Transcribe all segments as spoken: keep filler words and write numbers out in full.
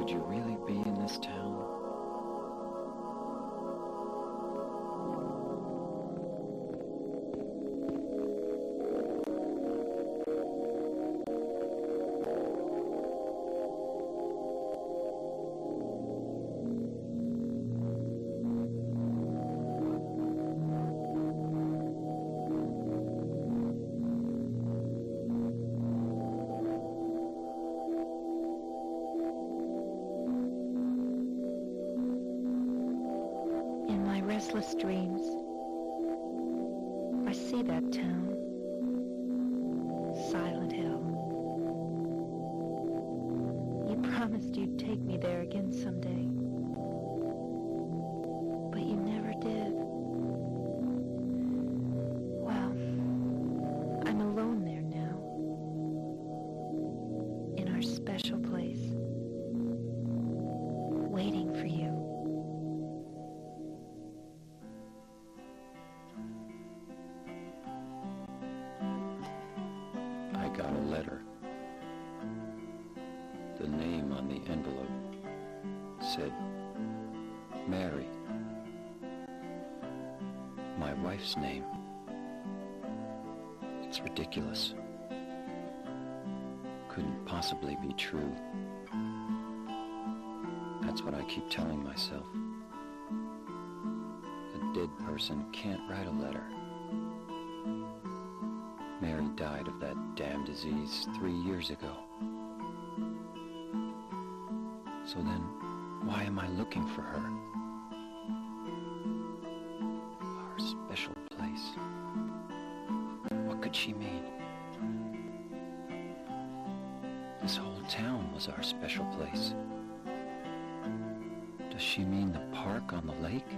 Could you really be in this town? Restless dreams, I see that town, Silent Hill. You promised you'd take me there again someday, but you never did. Well, I'm alone there now, in our special place, waiting for you. I got a letter. The name on the envelope said, Mary. My wife's name. It's ridiculous. Couldn't possibly be true. That's what I keep telling myself. A dead person can't write a letter. Mary died of that damn disease three years ago. So then, why am I looking for her? Our special place. What could she mean? This whole town was our special place. Does she mean the park on the lake?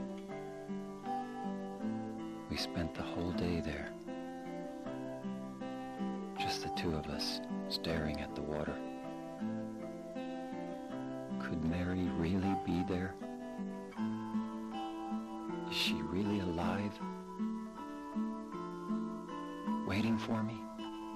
We spent the whole day there. Just the two of us, staring at the water. Could Mary really be there? Is she really alive? Waiting for me?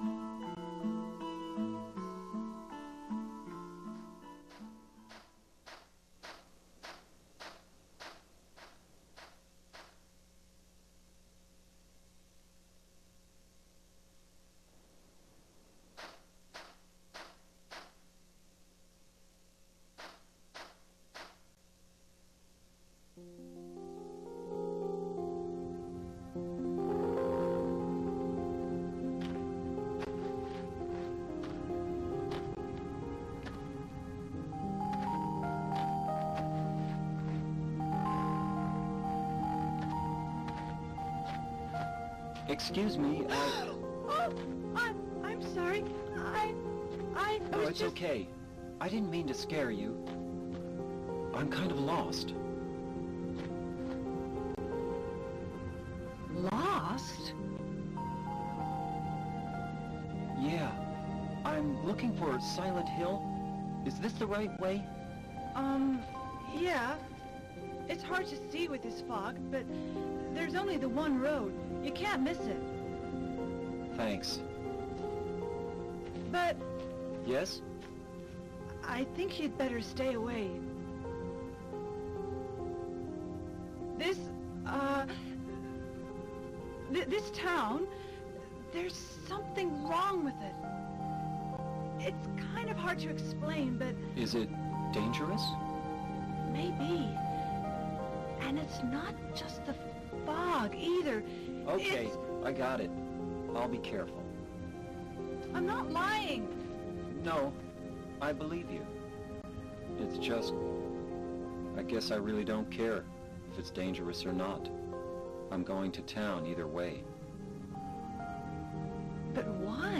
Excuse me, I... Oh, I'm, I'm sorry. I... I... No, was it's just... okay. I didn't mean to scare you. I'm kind of lost. Lost? Yeah. I'm looking for Silent Hill. Is this the right way? Um, yeah. It's hard to see with this fog, but there's only the one road. You can't miss it. Thanks. But Yes? I think you'd better stay away. This, uh... Th this town, there's something wrong with it. It's kind of hard to explain, but... Is it dangerous? Maybe. And it's not just the fog, either. Okay, It's... I got it. I'll be careful. I'm not lying. No, I believe you. It's just... I guess I really don't care if it's dangerous or not. I'm going to town either way. But why?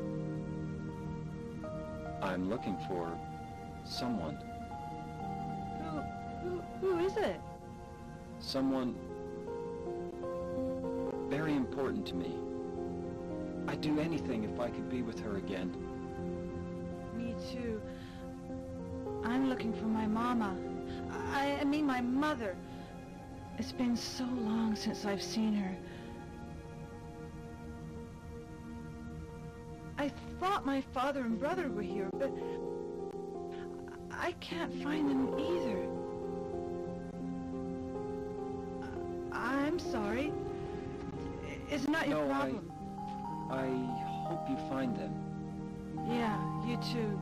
I'm looking for someone. Who, who, who is it? Someone very important to me. I'd do anything if I could be with her again. Me too. I'm looking for my mama. I, I mean my mother. It's been so long since I've seen her. I thought my father and brother were here, but I can't find them either. I'm sorry. It's not your No, I- problem. I hope you find them. Yeah, you too.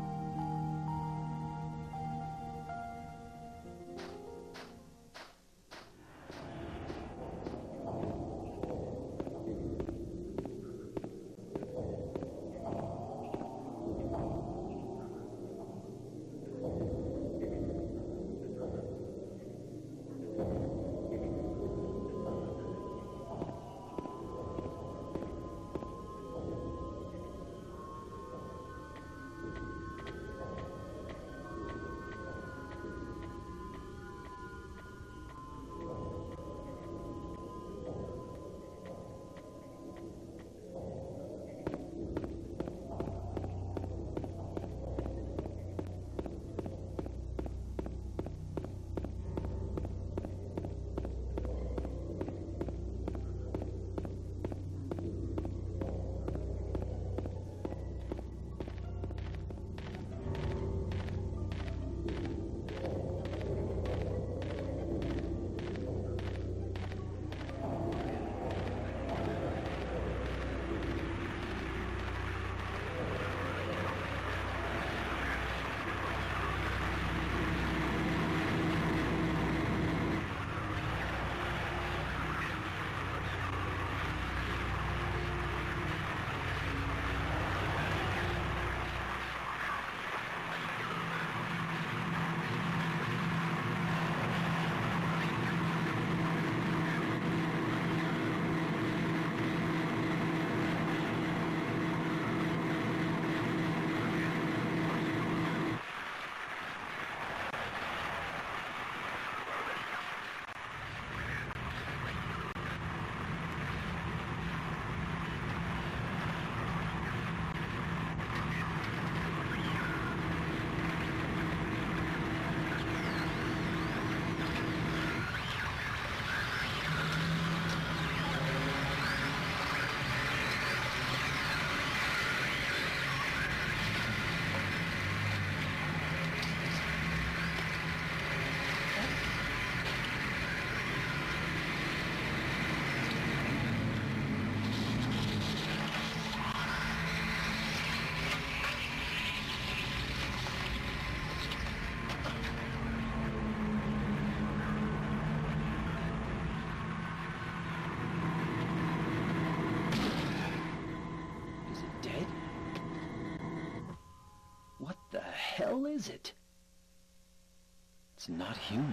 hell is it? It's not human.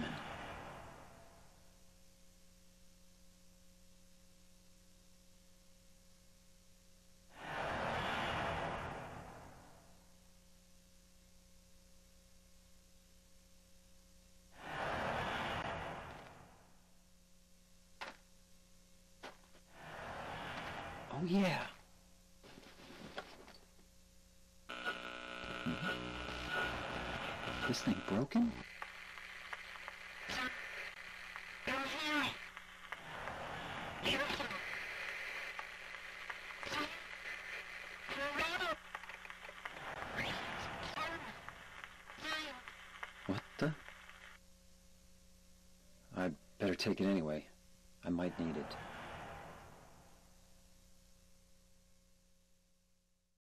Oh, yeah. This thing broken? What the? I'd better take it anyway. I might need it.